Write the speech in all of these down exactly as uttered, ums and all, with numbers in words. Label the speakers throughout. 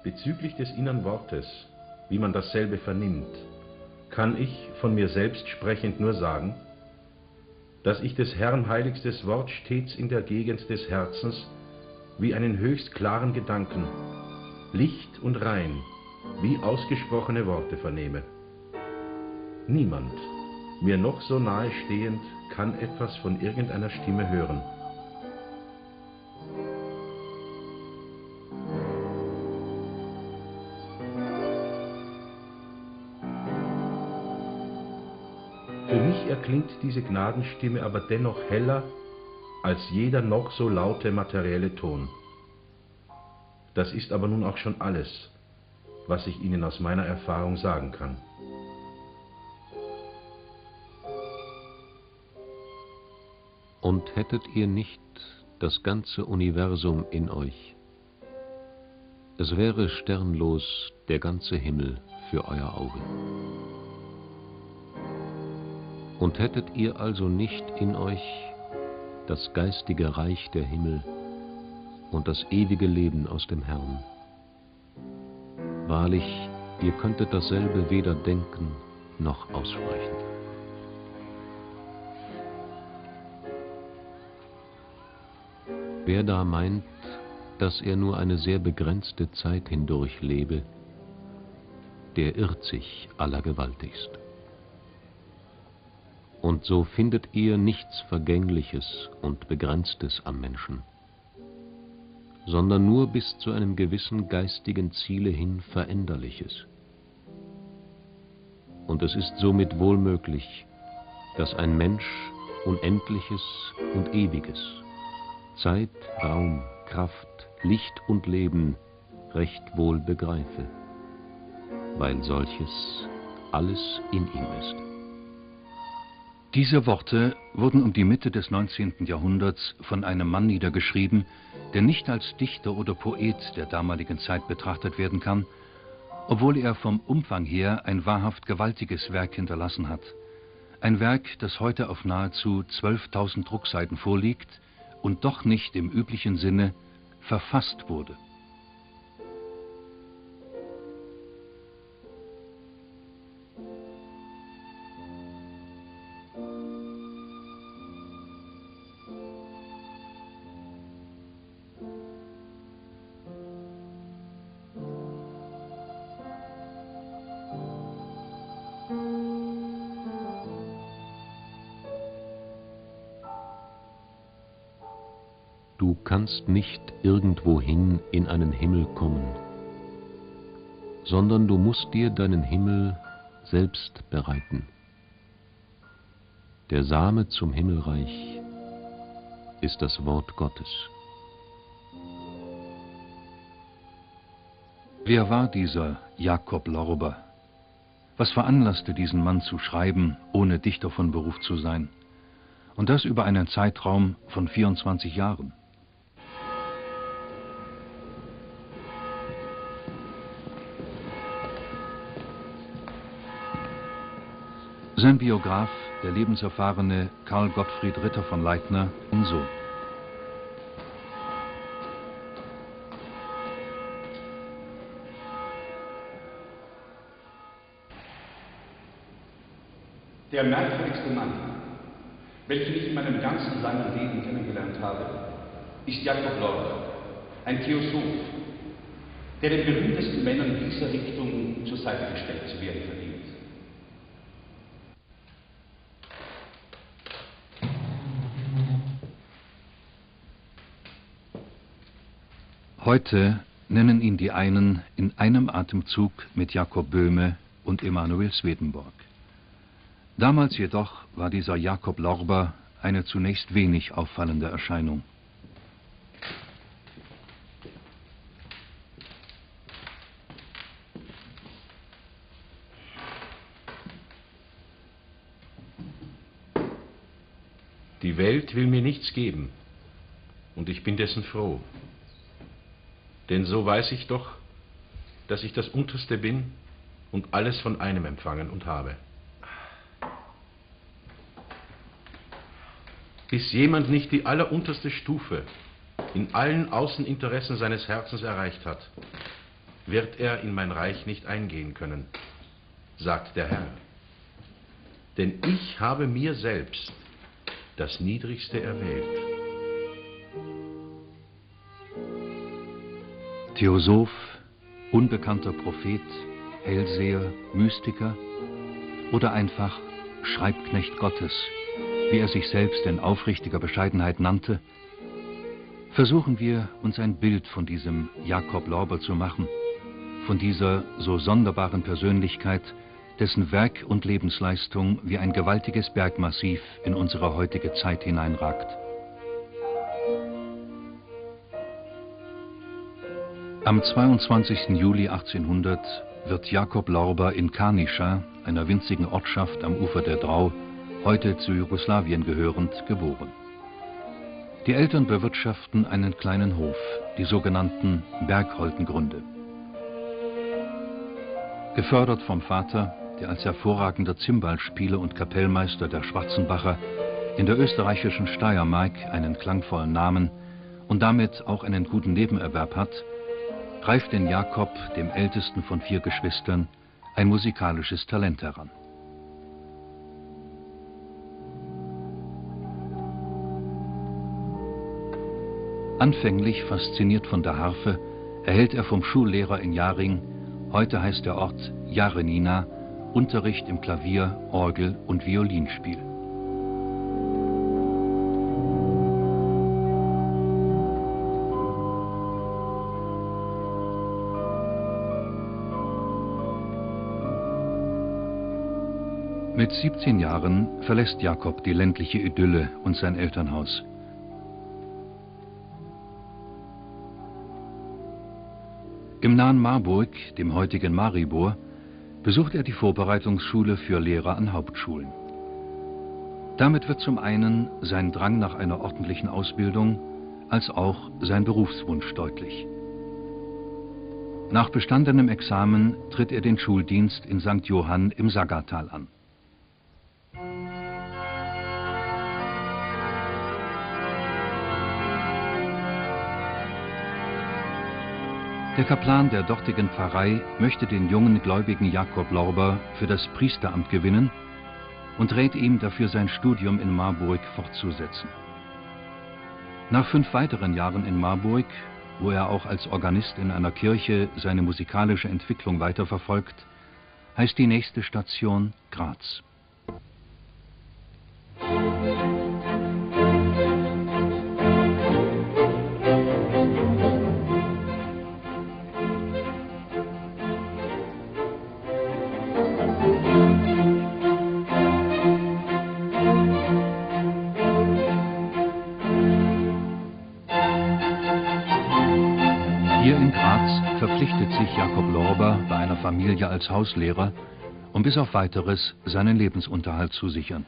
Speaker 1: Bezüglich des innern Wortes, wie man dasselbe vernimmt, kann ich, von mir selbst sprechend, nur sagen, dass ich des Herrn heiligstes Wort stets in der Gegend des Herzens wie einen höchst klaren Gedanken, licht und rein, wie ausgesprochene Worte vernehme. Niemand, mir noch so nahe stehend, kann etwas von irgendeiner Stimme hören. Für mich erklingt diese Gnadenstimme aber dennoch heller als jeder noch so laute materielle Ton. Das ist aber nun auch schon alles, was ich Ihnen aus meiner Erfahrung sagen kann.
Speaker 2: Und hättet ihr nicht das ganze Universum in euch, es wäre sternlos der ganze Himmel für euer Auge. Und hättet ihr also nicht in euch das geistige Reich der Himmel und das ewige Leben aus dem Herrn, wahrlich, ihr könntet dasselbe weder denken noch aussprechen. Wer da meint, dass er nur eine sehr begrenzte Zeit hindurch lebe, der irrt sich allergewaltigst. Und so findet ihr nichts Vergängliches und Begrenztes am Menschen, sondern nur bis zu einem gewissen geistigen Ziele hin Veränderliches. Und es ist somit wohl möglich, dass ein Mensch Unendliches und Ewiges, Zeit, Raum, Kraft, Licht und Leben recht wohl begreife, weil solches alles in ihm ist.
Speaker 3: Diese Worte wurden um die Mitte des neunzehnten Jahrhunderts von einem Mann niedergeschrieben, der nicht als Dichter oder Poet der damaligen Zeit betrachtet werden kann, obwohl er vom Umfang her ein wahrhaft gewaltiges Werk hinterlassen hat. Ein Werk, das heute auf nahezu zwölftausend Druckseiten vorliegt und doch nicht im üblichen Sinne verfasst wurde.
Speaker 2: Du kannst nicht irgendwohin in einen Himmel kommen, sondern du musst dir deinen Himmel selbst bereiten. Der Same zum Himmelreich ist das Wort Gottes.
Speaker 3: Wer war dieser Jakob Lorber? Was veranlasste diesen Mann zu schreiben, ohne Dichter von Beruf zu sein? Und das über einen Zeitraum von vierundzwanzig Jahren. Sein Biograf, der lebenserfahrene Karl Gottfried Ritter von Leitner, so:
Speaker 4: Der merkwürdigste Mann, welchen ich in meinem ganzen langen Leben kennengelernt habe, ist Jakob Lorber, ein Theosoph, der den berühmtesten Männern dieser Richtung zur Seite gestellt zu werden verdient.
Speaker 3: Heute nennen ihn die einen in einem Atemzug mit Jakob Böhme und Emanuel Swedenborg. Damals jedoch war dieser Jakob Lorber eine zunächst wenig auffallende Erscheinung.
Speaker 1: Die Welt will mir nichts geben, und ich bin dessen froh. Denn so weiß ich doch, dass ich das Unterste bin und alles von einem empfangen und habe. Bis jemand nicht die allerunterste Stufe in allen Außeninteressen seines Herzens erreicht hat, wird er in mein Reich nicht eingehen können, sagt der Herr. Denn ich habe mir selbst das Niedrigste erwählt.
Speaker 3: Theosoph, unbekannter Prophet, Hellseher, Mystiker oder einfach Schreibknecht Gottes, wie er sich selbst in aufrichtiger Bescheidenheit nannte, versuchen wir, uns ein Bild von diesem Jakob Lorber zu machen, von dieser so sonderbaren Persönlichkeit, dessen Werk und Lebensleistung wie ein gewaltiges Bergmassiv in unsere heutige Zeit hineinragt. Am zweiundzwanzigsten Juli achtzehnhundert wird Jakob Lorber in Karniša, einer winzigen Ortschaft am Ufer der Drau, heute zu Jugoslawien gehörend, geboren. Die Eltern bewirtschaften einen kleinen Hof, die sogenannten Bergholtengründe. Gefördert vom Vater, der als hervorragender Zimbelspieler und Kapellmeister der Schwarzenbacher in der österreichischen Steiermark einen klangvollen Namen und damit auch einen guten Nebenerwerb hat, reift in Jakob, dem ältesten von vier Geschwistern, ein musikalisches Talent heran. Anfänglich fasziniert von der Harfe, erhält er vom Schullehrer in Jaring, heute heißt der Ort Jarenina, Unterricht im Klavier, Orgel und Violinspiel. Mit siebzehn Jahren verlässt Jakob die ländliche Idylle und sein Elternhaus. Im nahen Marburg, dem heutigen Maribor, besucht er die Vorbereitungsschule für Lehrer an Hauptschulen. Damit wird zum einen sein Drang nach einer ordentlichen Ausbildung, als auch sein Berufswunsch deutlich. Nach bestandenem Examen tritt er den Schuldienst in Sankt Johann im Saggertal an. Der Kaplan der dortigen Pfarrei möchte den jungen gläubigen Jakob Lorber für das Priesteramt gewinnen und rät ihm dafür, sein Studium in Marburg fortzusetzen. Nach fünf weiteren Jahren in Marburg, wo er auch als Organist in einer Kirche seine musikalische Entwicklung weiterverfolgt, heißt die nächste Station Graz. Hier in Graz verpflichtet sich Jakob Lorber bei einer Familie als Hauslehrer, um bis auf Weiteres seinen Lebensunterhalt zu sichern.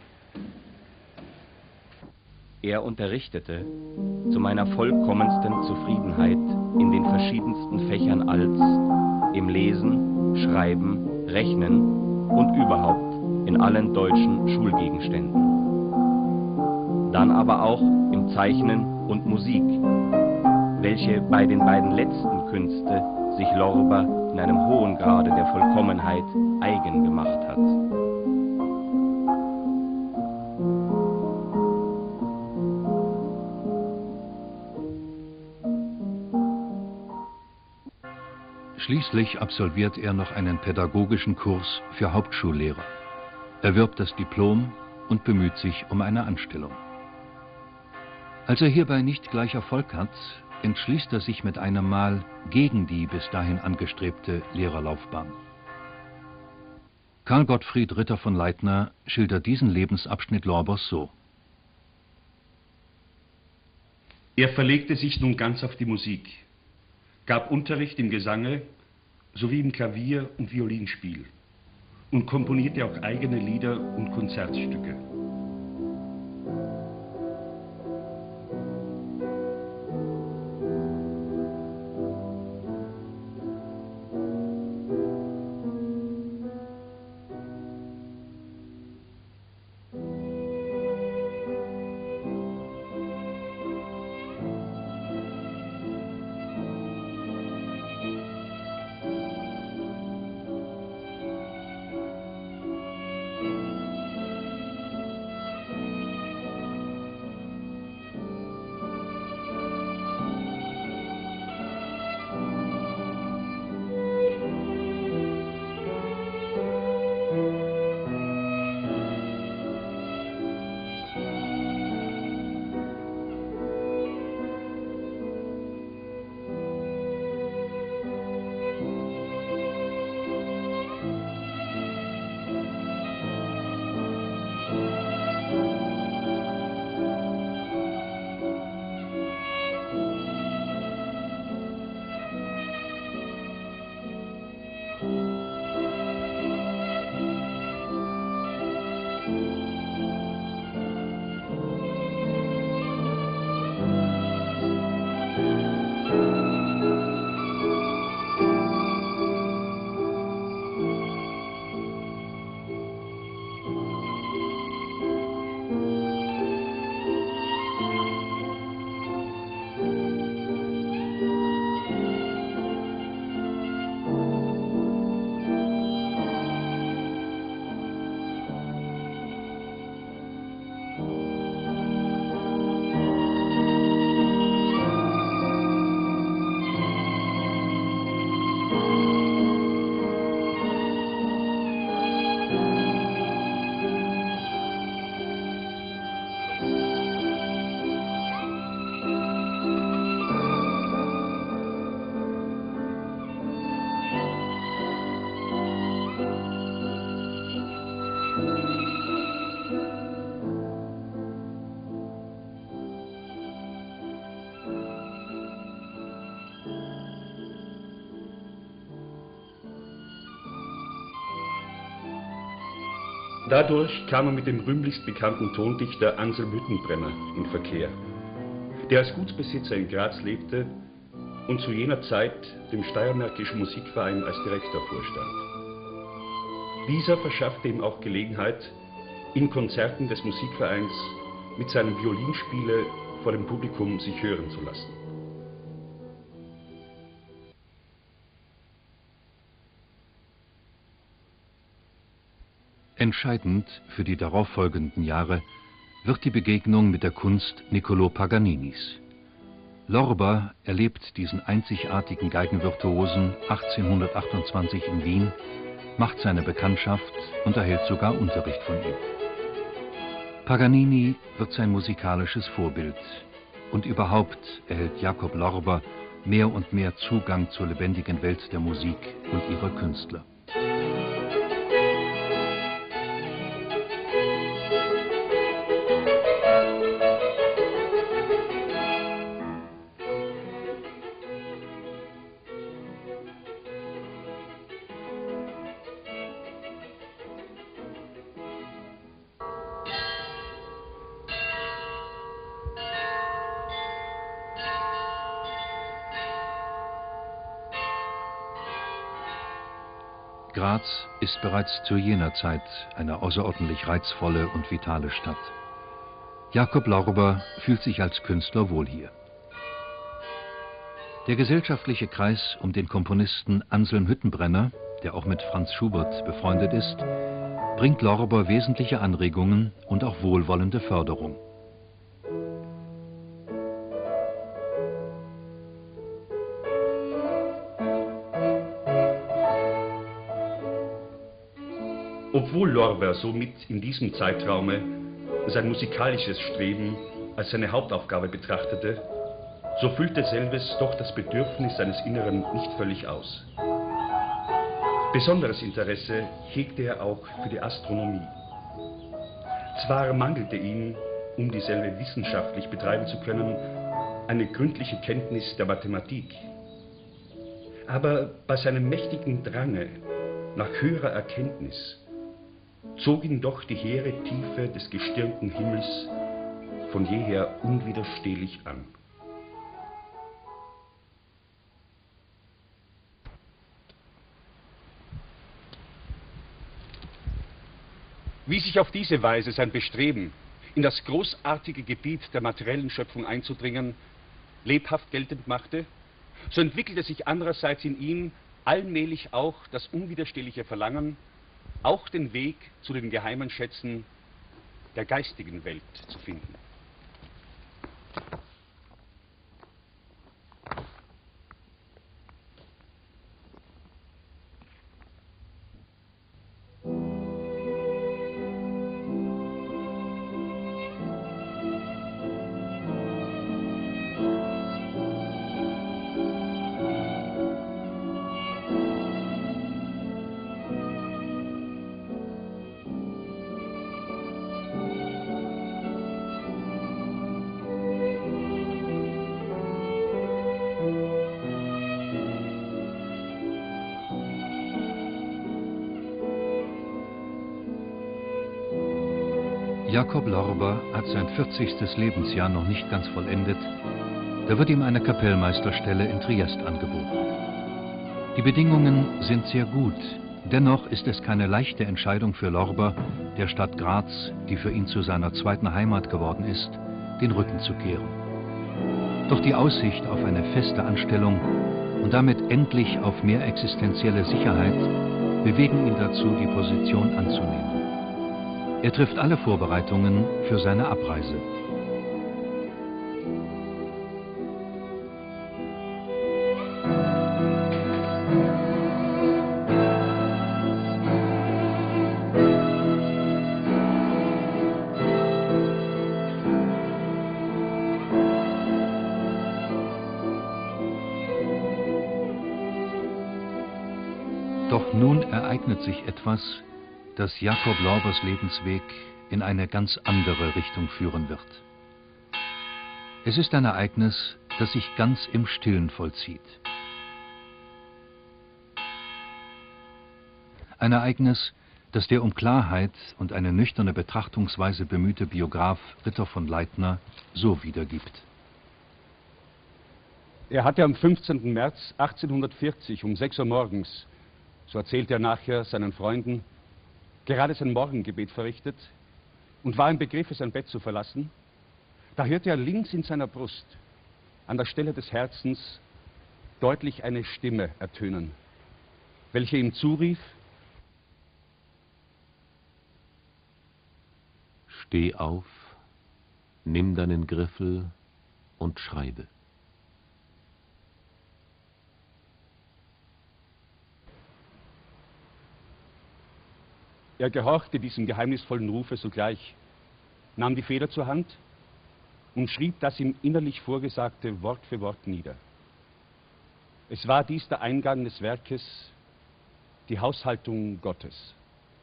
Speaker 5: Er unterrichtete zu meiner vollkommensten Zufriedenheit in den verschiedensten Fächern als im Lesen, Schreiben, Rechnen und überhaupt in allen deutschen Schulgegenständen. Dann aber auch im Zeichnen und Musik, welche bei den beiden letzten Künste sich Lorber in einem hohen Grade der Vollkommenheit eigen gemacht hat.
Speaker 3: Schließlich absolviert er noch einen pädagogischen Kurs für Hauptschullehrer, erwirbt das Diplom und bemüht sich um eine Anstellung. Als er hierbei nicht gleich Erfolg hat, entschließt er sich mit einem Mal gegen die bis dahin angestrebte Lehrerlaufbahn. Karl Gottfried Ritter von Leitner schildert diesen Lebensabschnitt Lorbers so.
Speaker 4: Er verlegte sich nun ganz auf die Musik, gab Unterricht im Gesange sowie im Klavier- und Violinspiel und komponierte auch eigene Lieder und Konzertstücke. Dadurch kam er mit dem rühmlichst bekannten Tondichter Anselm Hüttenbrenner in Verkehr, der als Gutsbesitzer in Graz lebte und zu jener Zeit dem Steiermärkischen Musikverein als Direktor vorstand. Dieser verschaffte ihm auch Gelegenheit, in Konzerten des Musikvereins mit seinem Violinspiele vor dem Publikum sich hören zu lassen.
Speaker 3: Entscheidend für die darauffolgenden Jahre wird die Begegnung mit der Kunst Niccolò Paganinis. Lorber erlebt diesen einzigartigen Geigenvirtuosen achtzehnhundertachtundzwanzig in Wien, macht seine Bekanntschaft und erhält sogar Unterricht von ihm. Paganini wird sein musikalisches Vorbild und überhaupt erhält Jakob Lorber mehr und mehr Zugang zur lebendigen Welt der Musik und ihrer Künstler. Graz ist bereits zu jener Zeit eine außerordentlich reizvolle und vitale Stadt. Jakob Lorber fühlt sich als Künstler wohl hier. Der gesellschaftliche Kreis um den Komponisten Anselm Hüttenbrenner, der auch mit Franz Schubert befreundet ist, bringt Lorber wesentliche Anregungen und auch wohlwollende Förderung.
Speaker 4: Obwohl Lorber somit in diesem Zeitraume sein musikalisches Streben als seine Hauptaufgabe betrachtete, so füllte selbes doch das Bedürfnis seines Inneren nicht völlig aus. Besonderes Interesse hegte er auch für die Astronomie. Zwar mangelte ihm, um dieselbe wissenschaftlich betreiben zu können, eine gründliche Kenntnis der Mathematik, aber bei seinem mächtigen Drange nach höherer Erkenntnis zog ihn doch die hehre Tiefe des gestirnten Himmels von jeher unwiderstehlich an. Wie sich auf diese Weise sein Bestreben, in das großartige Gebiet der materiellen Schöpfung einzudringen, lebhaft geltend machte, so entwickelte sich andererseits in ihm allmählich auch das unwiderstehliche Verlangen, auch den Weg zu den geheimen Schätzen der geistigen Welt zu finden.
Speaker 3: Jakob Lorber hat sein vierzigstes Lebensjahr noch nicht ganz vollendet, da wird ihm eine Kapellmeisterstelle in Triest angeboten. Die Bedingungen sind sehr gut, dennoch ist es keine leichte Entscheidung für Lorber, der Stadt Graz, die für ihn zu seiner zweiten Heimat geworden ist, den Rücken zu kehren. Doch die Aussicht auf eine feste Anstellung und damit endlich auf mehr existenzielle Sicherheit bewegen ihn dazu, die Position anzunehmen. Er trifft alle Vorbereitungen für seine Abreise. Doch nun ereignet sich etwas, das Jakob Lorbers Lebensweg in eine ganz andere Richtung führen wird. Es ist ein Ereignis, das sich ganz im Stillen vollzieht. Ein Ereignis, das der um Klarheit und eine nüchterne Betrachtungsweise bemühte Biograf Ritter von Leitner so wiedergibt.
Speaker 4: Er hatte am fünfzehnten März achtzehnhundertvierzig um sechs Uhr morgens, so erzählt er nachher seinen Freunden, gerade sein Morgengebet verrichtet und war im Begriff, sein Bett zu verlassen. Da hörte er links in seiner Brust, an der Stelle des Herzens, deutlich eine Stimme ertönen, welche ihm zurief:
Speaker 2: Steh auf, nimm deinen Griffel und schreibe.
Speaker 4: Er gehorchte diesem geheimnisvollen Rufe sogleich, nahm die Feder zur Hand und schrieb das ihm innerlich Vorgesagte Wort für Wort nieder. Es war dies der Eingang des Werkes, die Haushaltung Gottes.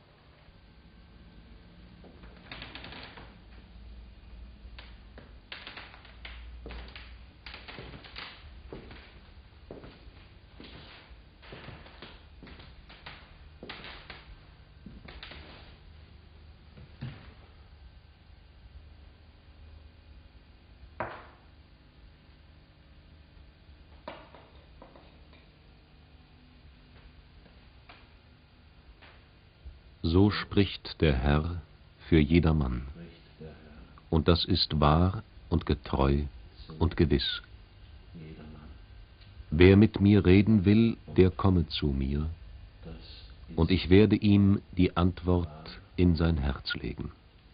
Speaker 2: So spricht der Herr für jedermann, und das ist wahr und getreu und gewiss. Wer mit mir reden will, der komme zu mir, und ich werde ihm die Antwort in sein Herz legen.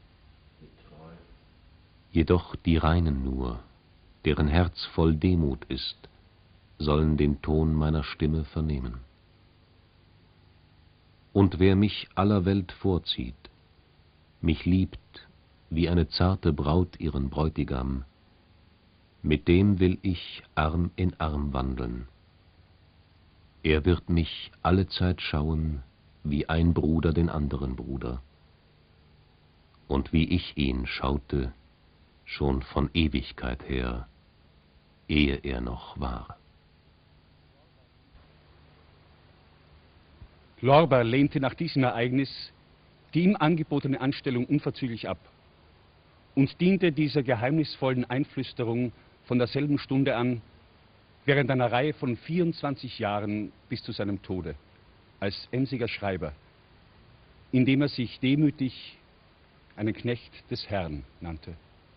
Speaker 2: Jedoch die Reinen nur, deren Herz voll Demut ist, sollen den Ton meiner Stimme vernehmen. Und wer mich aller Welt vorzieht, mich liebt, wie eine zarte Braut ihren Bräutigam, mit dem will ich Arm in Arm wandeln. Er wird mich allezeit schauen, wie ein Bruder den anderen Bruder, und wie ich ihn schaute, schon von Ewigkeit her, ehe er noch war.
Speaker 4: Lorber lehnte nach diesem Ereignis die ihm angebotene Anstellung unverzüglich ab und diente dieser geheimnisvollen Einflüsterung von derselben Stunde an während einer Reihe von vierundzwanzig Jahren bis zu seinem Tode als emsiger Schreiber, indem er sich demütig einen Knecht des Herrn nannte.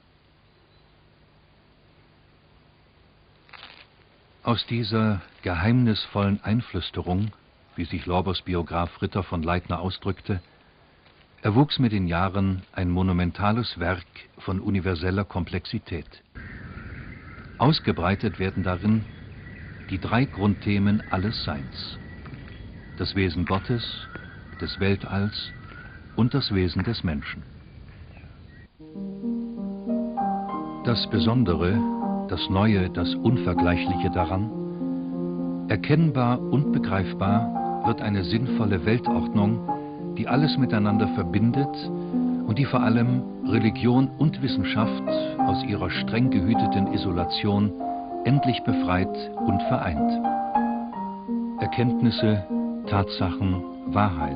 Speaker 3: Aus dieser geheimnisvollen Einflüsterung, wie sich Lorbers Biograf Ritter von Leitner ausdrückte, erwuchs mit den Jahren ein monumentales Werk von universeller Komplexität. Ausgebreitet werden darin die drei Grundthemen alles Seins: das Wesen Gottes, des Weltalls und das Wesen des Menschen. Das Besondere, das Neue, das Unvergleichliche daran: erkennbar und begreifbar wird eine sinnvolle Weltordnung, die alles miteinander verbindet und die vor allem Religion und Wissenschaft aus ihrer streng gehüteten Isolation endlich befreit und vereint. Erkenntnisse, Tatsachen, Wahrheit.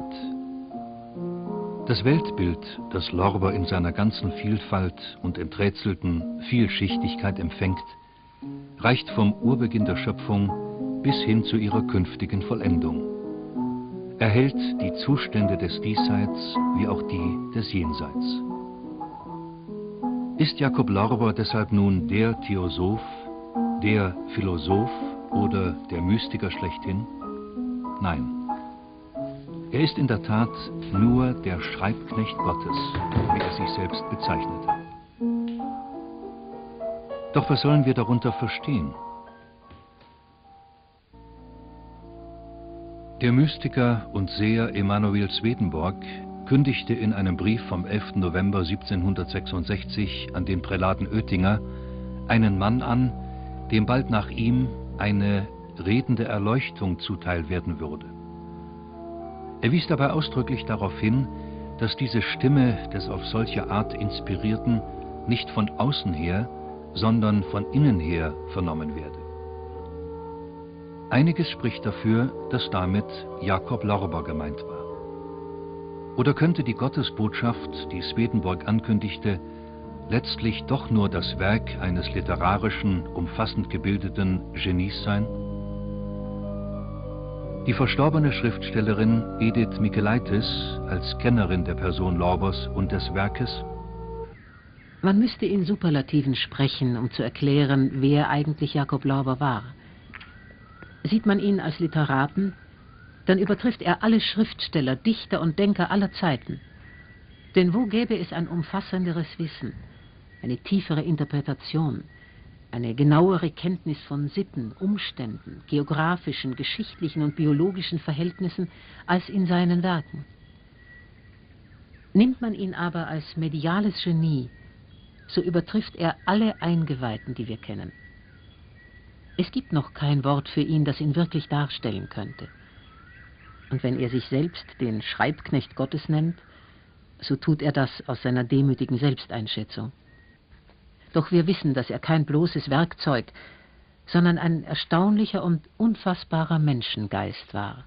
Speaker 3: Das Weltbild, das Lorber in seiner ganzen Vielfalt und enträtselten Vielschichtigkeit empfängt, reicht vom Urbeginn der Schöpfung bis hin zu ihrer künftigen Vollendung. Er hält die Zustände des Diesseits wie auch die des Jenseits. Ist Jakob Lorber deshalb nun der Theosoph, der Philosoph oder der Mystiker schlechthin? Nein. Er ist in der Tat nur der Schreibknecht Gottes, wie er sich selbst bezeichnete. Doch was sollen wir darunter verstehen? Der Mystiker und Seher Emanuel Swedenborg kündigte in einem Brief vom elften November siebzehnhundertsechsundsechzig an den Prälaten Oetinger einen Mann an, dem bald nach ihm eine redende Erleuchtung zuteil werden würde. Er wies dabei ausdrücklich darauf hin, dass diese Stimme des auf solche Art Inspirierten nicht von außen her, sondern von innen her vernommen werde. Einiges spricht dafür, dass damit Jakob Lorber gemeint war. Oder könnte die Gottesbotschaft, die Swedenborg ankündigte, letztlich doch nur das Werk eines literarischen, umfassend gebildeten Genies sein? Die verstorbene Schriftstellerin Edith Mikelaitis als Kennerin der Person Lorbers und des Werkes:
Speaker 6: Man müsste in Superlativen sprechen, um zu erklären, wer eigentlich Jakob Lorber war. Sieht man ihn als Literaten, dann übertrifft er alle Schriftsteller, Dichter und Denker aller Zeiten. Denn wo gäbe es ein umfassenderes Wissen, eine tiefere Interpretation, eine genauere Kenntnis von Sitten, Umständen, geografischen, geschichtlichen und biologischen Verhältnissen als in seinen Werken? Nimmt man ihn aber als mediales Genie, so übertrifft er alle Eingeweihten, die wir kennen. Es gibt noch kein Wort für ihn, das ihn wirklich darstellen könnte. Und wenn er sich selbst den Schreibknecht Gottes nennt, so tut er das aus seiner demütigen Selbsteinschätzung. Doch wir wissen, dass er kein bloßes Werkzeug, sondern ein erstaunlicher und unfassbarer Menschengeist war.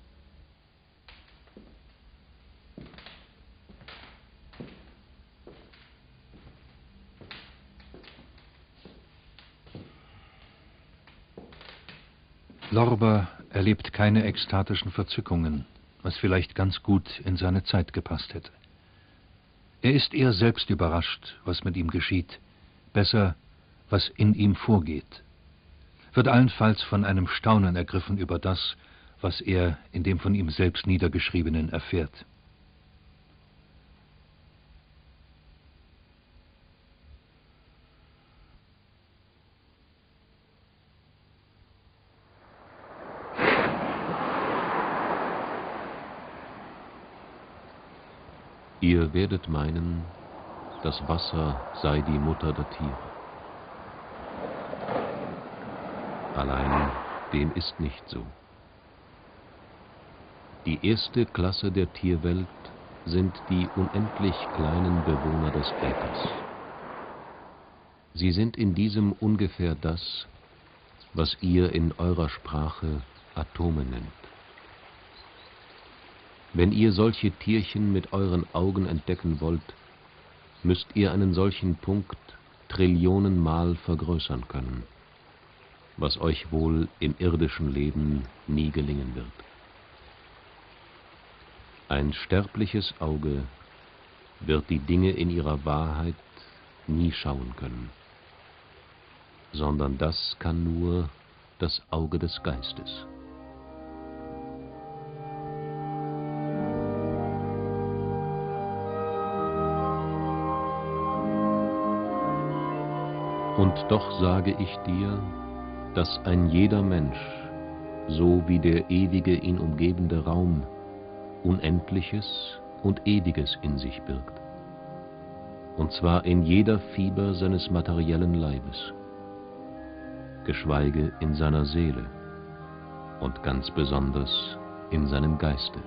Speaker 3: Lorber erlebt keine ekstatischen Verzückungen, was vielleicht ganz gut in seine Zeit gepasst hätte. Er ist eher selbst überrascht, was mit ihm geschieht, besser, was in ihm vorgeht, wird allenfalls von einem Staunen ergriffen über das, was er in dem von ihm selbst Niedergeschriebenen erfährt.
Speaker 2: Ihr werdet meinen, das Wasser sei die Mutter der Tiere. Allein dem ist nicht so. Die erste Klasse der Tierwelt sind die unendlich kleinen Bewohner des Äthers. Sie sind in diesem ungefähr das, was ihr in eurer Sprache Atome nennt. Wenn ihr solche Tierchen mit euren Augen entdecken wollt, müsst ihr einen solchen Punkt Trillionenmal vergrößern können, was euch wohl im irdischen Leben nie gelingen wird. Ein sterbliches Auge wird die Dinge in ihrer Wahrheit nie schauen können, sondern das kann nur das Auge des Geistes. Und doch sage ich dir, dass ein jeder Mensch, so wie der ewige ihn umgebende Raum, Unendliches und Ewiges in sich birgt, und zwar in jeder Fiber seines materiellen Leibes, geschweige in seiner Seele und ganz besonders in seinem Geiste.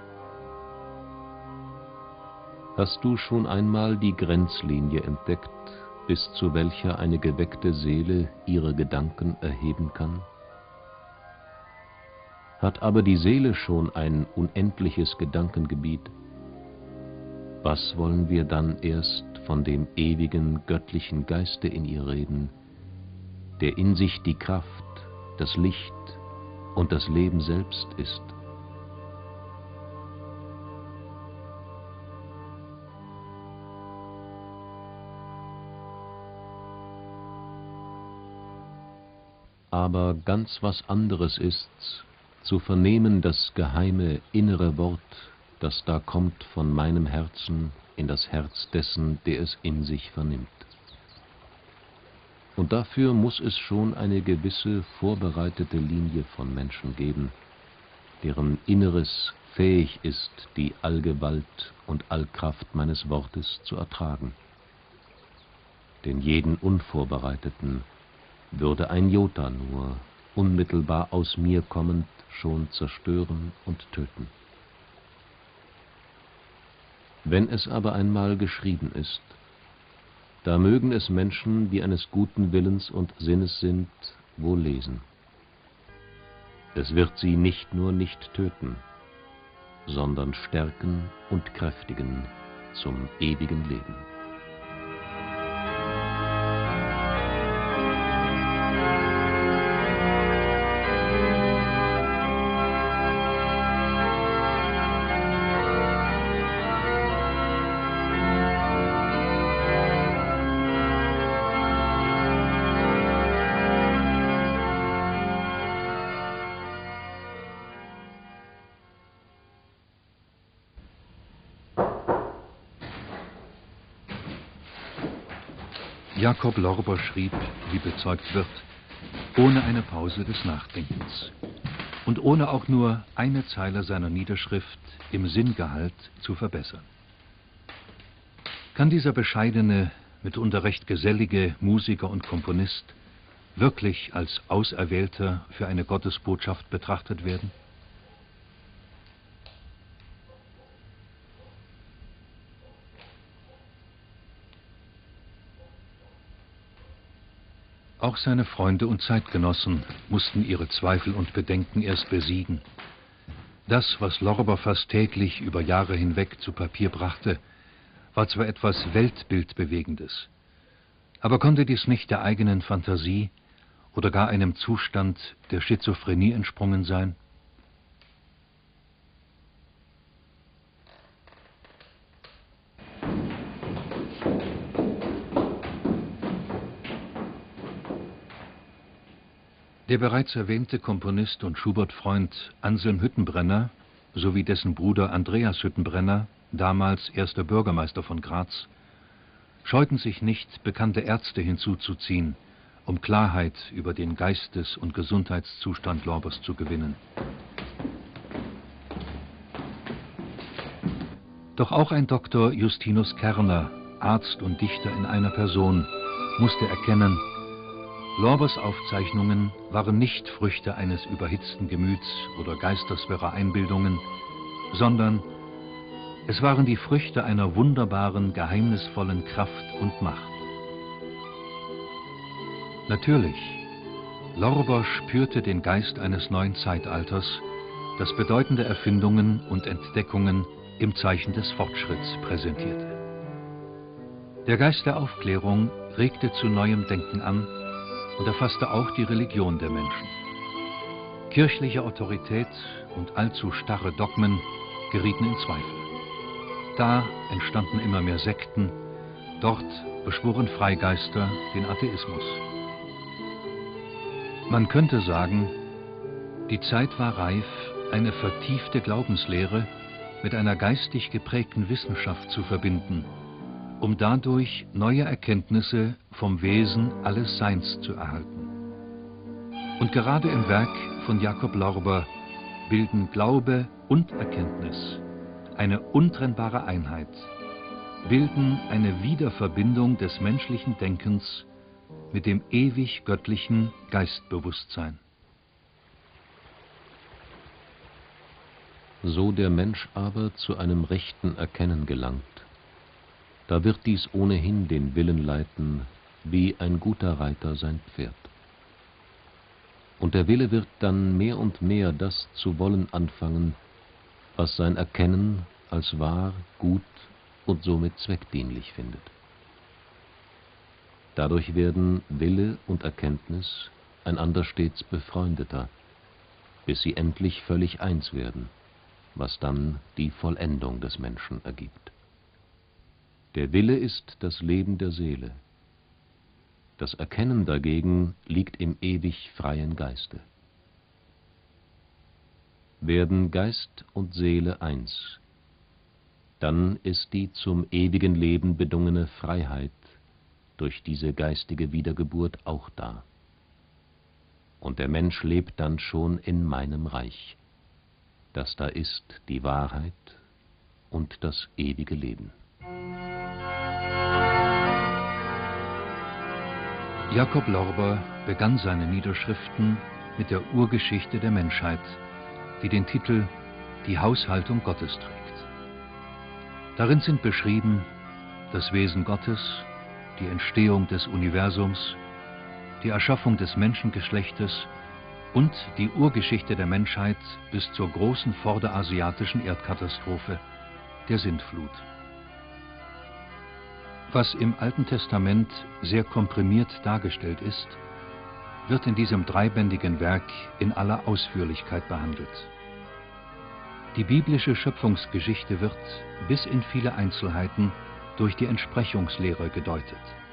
Speaker 2: Hast du schon einmal die Grenzlinie entdeckt, bis zu welcher eine geweckte Seele ihre Gedanken erheben kann? Hat aber die Seele schon ein unendliches Gedankengebiet, was wollen wir dann erst von dem ewigen göttlichen Geiste in ihr reden, der in sich die Kraft, das Licht und das Leben selbst ist? Aber ganz was anderes ist's, zu vernehmen das geheime, innere Wort, das da kommt von meinem Herzen in das Herz dessen, der es in sich vernimmt. Und dafür muss es schon eine gewisse vorbereitete Linie von Menschen geben, deren Inneres fähig ist, die Allgewalt und Allkraft meines Wortes zu ertragen. Denn jeden Unvorbereiteten würde ein Jota nur, unmittelbar aus mir kommend, schon zerstören und töten. Wenn es aber einmal geschrieben ist, da mögen es Menschen, die eines guten Willens und Sinnes sind, wohl lesen. Es wird sie nicht nur nicht töten, sondern stärken und kräftigen zum ewigen Leben.
Speaker 3: Jakob Lorber schrieb, wie bezeugt wird, ohne eine Pause des Nachdenkens und ohne auch nur eine Zeile seiner Niederschrift im Sinngehalt zu verbessern. Kann dieser bescheidene, mitunter recht gesellige Musiker und Komponist wirklich als Auserwählter für eine Gottesbotschaft betrachtet werden? Auch seine Freunde und Zeitgenossen mussten ihre Zweifel und Bedenken erst besiegen. Das, was Lorber fast täglich über Jahre hinweg zu Papier brachte, war zwar etwas Weltbildbewegendes, aber konnte dies nicht der eigenen Fantasie oder gar einem Zustand der Schizophrenie entsprungen sein? Der bereits erwähnte Komponist und Schubert-Freund Anselm Hüttenbrenner sowie dessen Bruder Andreas Hüttenbrenner, damals erster Bürgermeister von Graz, scheuten sich nicht, bekannte Ärzte hinzuzuziehen, um Klarheit über den Geistes- und Gesundheitszustand Lorbers zu gewinnen. Doch auch ein Doktor Justinus Kerner, Arzt und Dichter in einer Person, musste erkennen, Lorbers Aufzeichnungen waren nicht Früchte eines überhitzten Gemüts oder geisterswirrer Einbildungen, sondern es waren die Früchte einer wunderbaren, geheimnisvollen Kraft und Macht. Natürlich, Lorber spürte den Geist eines neuen Zeitalters, das bedeutende Erfindungen und Entdeckungen im Zeichen des Fortschritts präsentierte. Der Geist der Aufklärung regte zu neuem Denken an und erfasste auch die Religion der Menschen. Kirchliche Autorität und allzu starre Dogmen gerieten in Zweifel. Da entstanden immer mehr Sekten, dort beschworen Freigeister den Atheismus. Man könnte sagen, die Zeit war reif, eine vertiefte Glaubenslehre mit einer geistig geprägten Wissenschaft zu verbinden, um dadurch neue Erkenntnisse vom Wesen alles Seins zu erhalten. Und gerade im Werk von Jakob Lorber bilden Glaube und Erkenntnis eine untrennbare Einheit, bilden eine Wiederverbindung des menschlichen Denkens mit dem ewig göttlichen Geistbewusstsein.
Speaker 2: So der Mensch aber zu einem rechten Erkennen gelangt, da wird dies ohnehin den Willen leiten, wie ein guter Reiter sein Pferd. Und der Wille wird dann mehr und mehr das zu wollen anfangen, was sein Erkennen als wahr, gut und somit zweckdienlich findet. Dadurch werden Wille und Erkenntnis einander stets befreundeter, bis sie endlich völlig eins werden, was dann die Vollendung des Menschen ergibt. Der Wille ist das Leben der Seele. Das Erkennen dagegen liegt im ewig freien Geiste. Werden Geist und Seele eins, dann ist die zum ewigen Leben bedungene Freiheit durch diese geistige Wiedergeburt auch da. Und der Mensch lebt dann schon in meinem Reich, das da ist die Wahrheit und das ewige Leben.
Speaker 3: Jakob Lorber begann seine Niederschriften mit der Urgeschichte der Menschheit, die den Titel »Die Haushaltung Gottes« trägt. Darin sind beschrieben das Wesen Gottes, die Entstehung des Universums, die Erschaffung des Menschengeschlechtes und die Urgeschichte der Menschheit bis zur großen vorderasiatischen Erdkatastrophe, der Sintflut. Was im Alten Testament sehr komprimiert dargestellt ist, wird in diesem dreibändigen Werk in aller Ausführlichkeit behandelt. Die biblische Schöpfungsgeschichte wird bis in viele Einzelheiten durch die Entsprechungslehre gedeutet.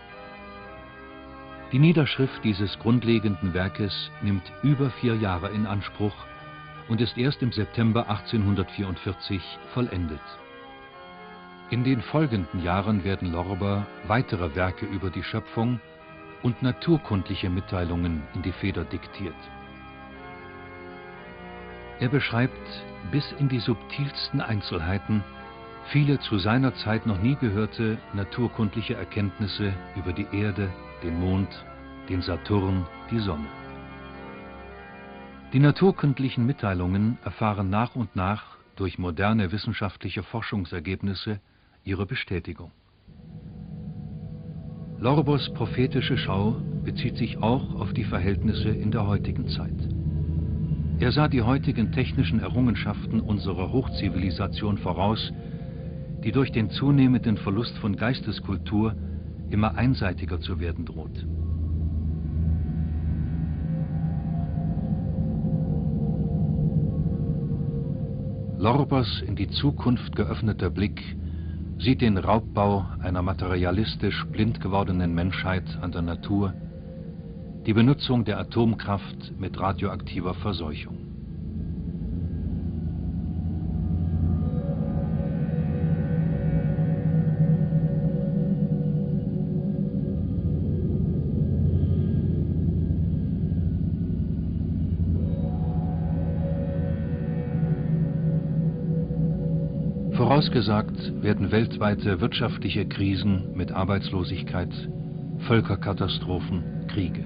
Speaker 3: Die Niederschrift dieses grundlegenden Werkes nimmt über vier Jahre in Anspruch und ist erst im September achtzehnhundertvierundvierzig vollendet. In den folgenden Jahren werden Lorber weitere Werke über die Schöpfung und naturkundliche Mitteilungen in die Feder diktiert. Er beschreibt bis in die subtilsten Einzelheiten viele zu seiner Zeit noch nie gehörte naturkundliche Erkenntnisse über die Erde, den Mond, den Saturn, die Sonne. Die naturkundlichen Mitteilungen erfahren nach und nach durch moderne wissenschaftliche Forschungsergebnisse ihre Bestätigung. Lorbers prophetische Schau bezieht sich auch auf die Verhältnisse in der heutigen Zeit. Er sah die heutigen technischen Errungenschaften unserer Hochzivilisation voraus, die durch den zunehmenden Verlust von Geisteskultur immer einseitiger zu werden droht. Lorbers in die Zukunft geöffneter Blick sieht den Raubbau einer materialistisch blind gewordenen Menschheit an der Natur, die Benutzung der Atomkraft mit radioaktiver Verseuchung. Vorausgesagt werden weltweite wirtschaftliche Krisen mit Arbeitslosigkeit, Völkerkatastrophen, Kriege.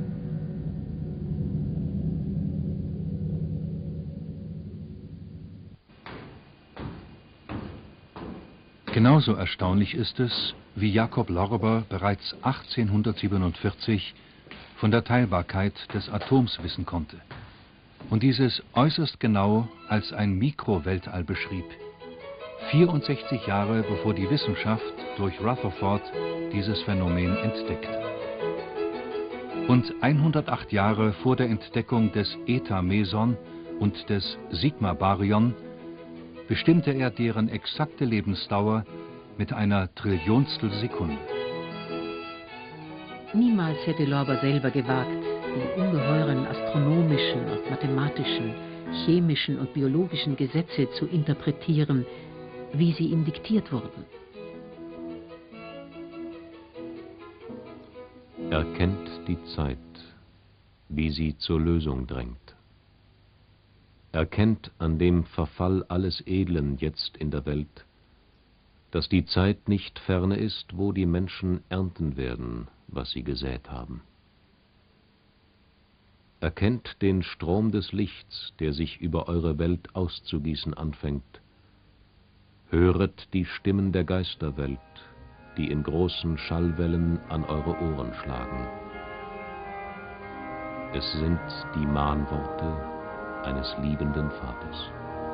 Speaker 3: Genauso erstaunlich ist es, wie Jakob Lorber bereits achtzehnhundertsiebenundvierzig von der Teilbarkeit des Atoms wissen konnte und dieses äußerst genau als ein Mikroweltall beschrieb, vierundsechzig Jahre bevor die Wissenschaft durch Rutherford dieses Phänomen entdeckte. Und hundertacht Jahre vor der Entdeckung des Eta-Meson und des Sigma-Baryon bestimmte er deren exakte Lebensdauer mit einer Trillionstel Sekunde.
Speaker 6: Niemals hätte Lorber selber gewagt, die ungeheuren astronomischen und mathematischen, chemischen und biologischen Gesetze zu interpretieren, wie sie ihm diktiert wurden.
Speaker 2: Er kennt die Zeit, wie sie zur Lösung drängt. Er kennt an dem Verfall alles Edlen jetzt in der Welt, dass die Zeit nicht ferne ist, wo die Menschen ernten werden, was sie gesät haben. Er kennt den Strom des Lichts, der sich über eure Welt auszugießen anfängt. Höret die Stimmen der Geisterwelt, die in großen Schallwellen an eure Ohren schlagen. Es sind die Mahnworte eines liebenden Vaters.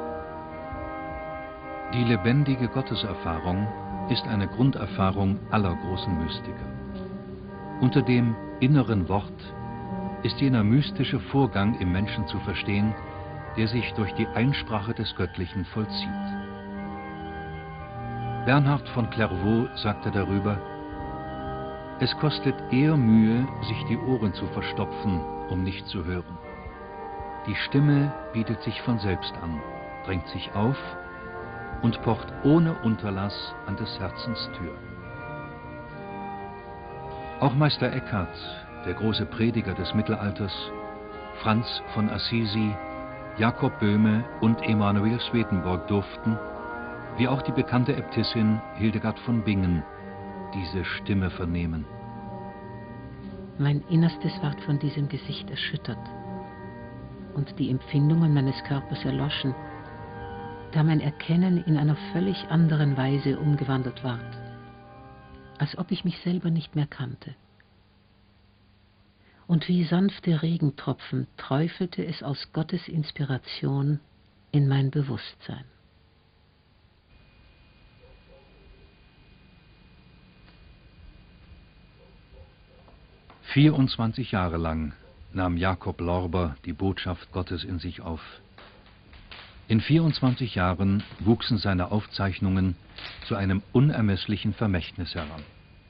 Speaker 3: Die lebendige Gotteserfahrung ist eine Grunderfahrung aller großen Mystiker. Unter dem inneren Wort ist jener mystische Vorgang im Menschen zu verstehen, der sich durch die Einsprache des Göttlichen vollzieht. Bernhard von Clairvaux sagte darüber: Es kostet eher Mühe, sich die Ohren zu verstopfen, um nicht zu hören. Die Stimme bietet sich von selbst an, drängt sich auf und pocht ohne Unterlass an des Herzens Tür. Auch Meister Eckhart, der große Prediger des Mittelalters, Franz von Assisi, Jakob Böhme und Emanuel Swedenborg durften, wie auch die bekannte Äbtissin Hildegard von Bingen, diese Stimme vernehmen.
Speaker 6: Mein Innerstes ward von diesem Gesicht erschüttert und die Empfindungen meines Körpers erloschen, da mein Erkennen in einer völlig anderen Weise umgewandelt ward, als ob ich mich selber nicht mehr kannte. und wie sanfte Regentropfen träufelte es aus Gottes Inspiration in mein Bewusstsein.
Speaker 3: vierundzwanzig Jahre lang nahm Jakob Lorber die Botschaft Gottes in sich auf. In vierundzwanzig Jahren wuchsen seine Aufzeichnungen zu einem unermesslichen Vermächtnis heran.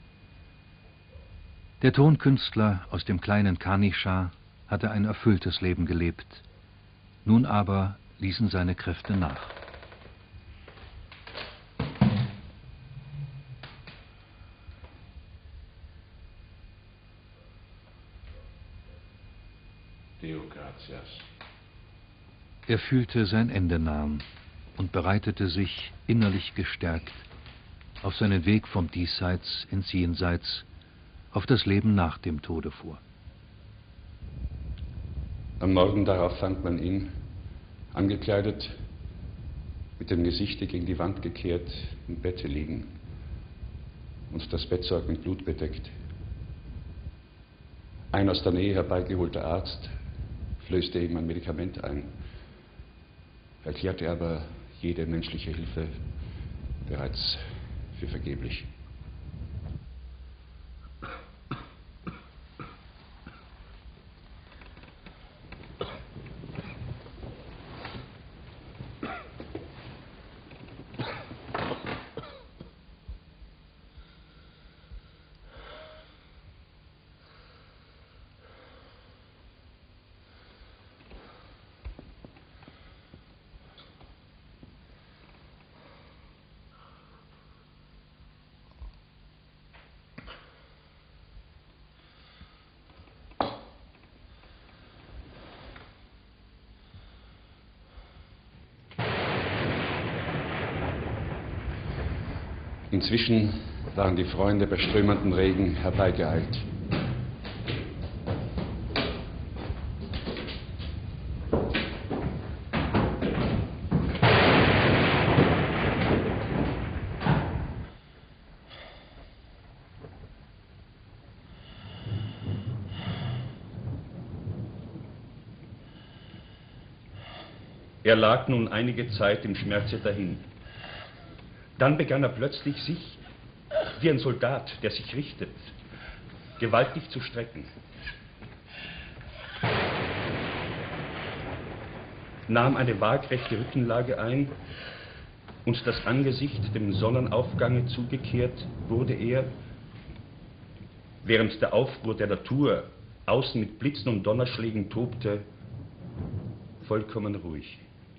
Speaker 3: Der Tonkünstler aus dem kleinen Kanishah hatte ein erfülltes Leben gelebt. Nun aber ließen seine Kräfte nach.
Speaker 1: Deo gratias.
Speaker 3: Er fühlte sein Ende nahen und bereitete sich, innerlich gestärkt, auf seinen Weg vom Diesseits ins Jenseits, auf das Leben nach dem Tode vor.
Speaker 4: Am Morgen darauf fand man ihn, angekleidet, mit dem Gesichte gegen die Wand gekehrt, im Bette liegen und das Bettzeug mit Blut bedeckt. Ein aus der Nähe herbeigeholter Arzt flößte ihm ein Medikament ein, erklärte aber jede menschliche Hilfe bereits für vergeblich. Inzwischen waren die Freunde bei strömendem Regen herbeigeeilt. Er lag nun einige Zeit im Schmerze dahin. Dann begann er plötzlich, sich, wie ein Soldat, der sich richtet, gewaltig zu strecken. Nahm eine waagrechte Rückenlage ein und das Angesicht dem Sonnenaufgange zugekehrt, wurde er, während der Aufruhr der Natur außen mit Blitzen und Donnerschlägen tobte, vollkommen ruhig.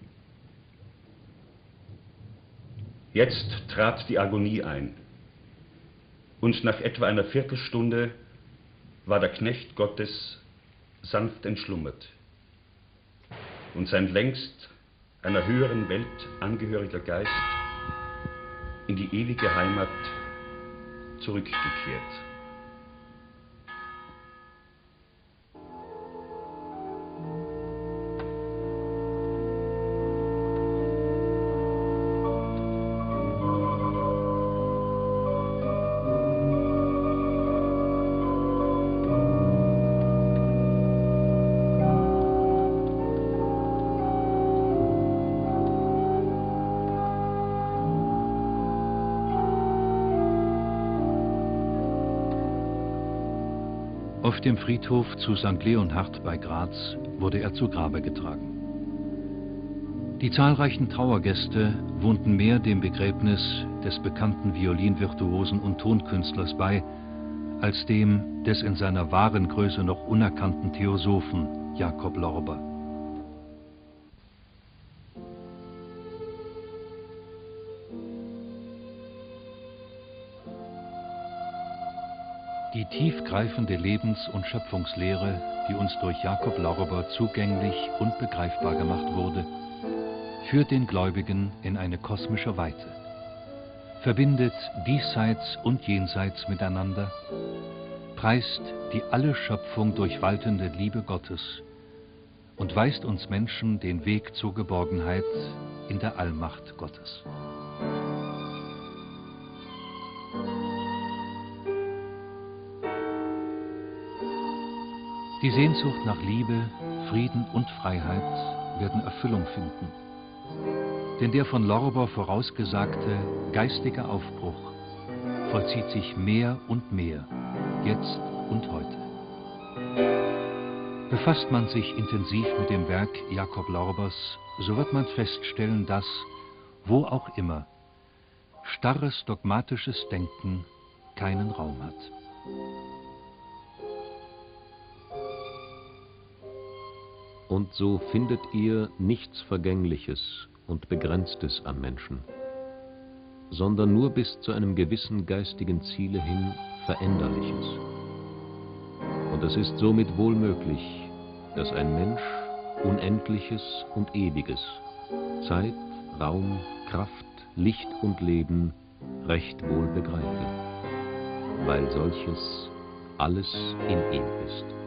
Speaker 4: Jetzt trat die Agonie ein, und nach etwa einer Viertelstunde war der Knecht Gottes sanft entschlummert und sein längst einer höheren Welt angehöriger Geist in die ewige Heimat zurückgekehrt.
Speaker 3: Auf dem Friedhof zu Sankt Leonhard bei Graz wurde er zu Grabe getragen. Die zahlreichen Trauergäste wohnten mehr dem Begräbnis des bekannten Violinvirtuosen und Tonkünstlers bei, als dem des in seiner wahren Größe noch unerkannten Theosophen Jakob Lorber. Die tiefgreifende Lebens- und Schöpfungslehre, die uns durch Jakob Lorber zugänglich und begreifbar gemacht wurde, führt den Gläubigen in eine kosmische Weite, verbindet diesseits und jenseits miteinander, preist die alle Schöpfung durchwaltende Liebe Gottes und weist uns Menschen den Weg zur Geborgenheit in der Allmacht Gottes. Die Sehnsucht nach Liebe, Frieden und Freiheit werden Erfüllung finden. Denn der von Lorber vorausgesagte geistige Aufbruch vollzieht sich mehr und mehr, jetzt und heute. Befasst man sich intensiv mit dem Werk Jakob Lorbers, so wird man feststellen, dass, wo auch immer, starres dogmatisches Denken keinen Raum hat.
Speaker 2: Und so findet ihr nichts Vergängliches und Begrenztes am Menschen, sondern nur bis zu einem gewissen geistigen Ziele hin Veränderliches. Und es ist somit wohl möglich, dass ein Mensch Unendliches und Ewiges, Zeit, Raum, Kraft, Licht und Leben recht wohl begreife, weil solches alles in ihm ist.